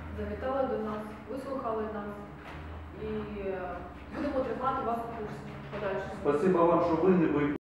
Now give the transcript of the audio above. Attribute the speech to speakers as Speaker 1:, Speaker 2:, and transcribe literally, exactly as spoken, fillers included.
Speaker 1: завітали до нас, вислухали нас і будемо тримати вас у курсі подальшому.
Speaker 2: Спасибо вам, що ви не боїтеся.